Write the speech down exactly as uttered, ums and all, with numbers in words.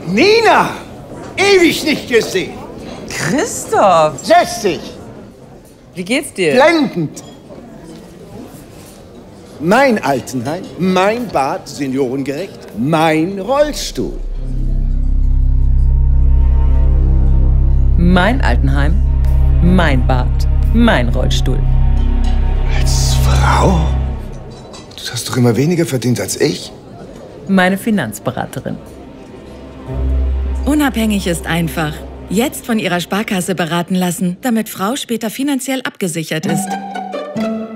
Nina! Ewig nicht gesehen. Christoph! Setz dich! Wie geht's dir? Blendend! Mein Altenheim, mein Bad, seniorengerecht, mein Rollstuhl. Mein Altenheim, mein Bad, mein Rollstuhl. Als Frau? Du hast doch immer weniger verdient als ich. Meine Finanzberaterin. Unabhängig ist einfach. Jetzt von Ihrer Sparkasse beraten lassen, damit Frau später finanziell abgesichert ist.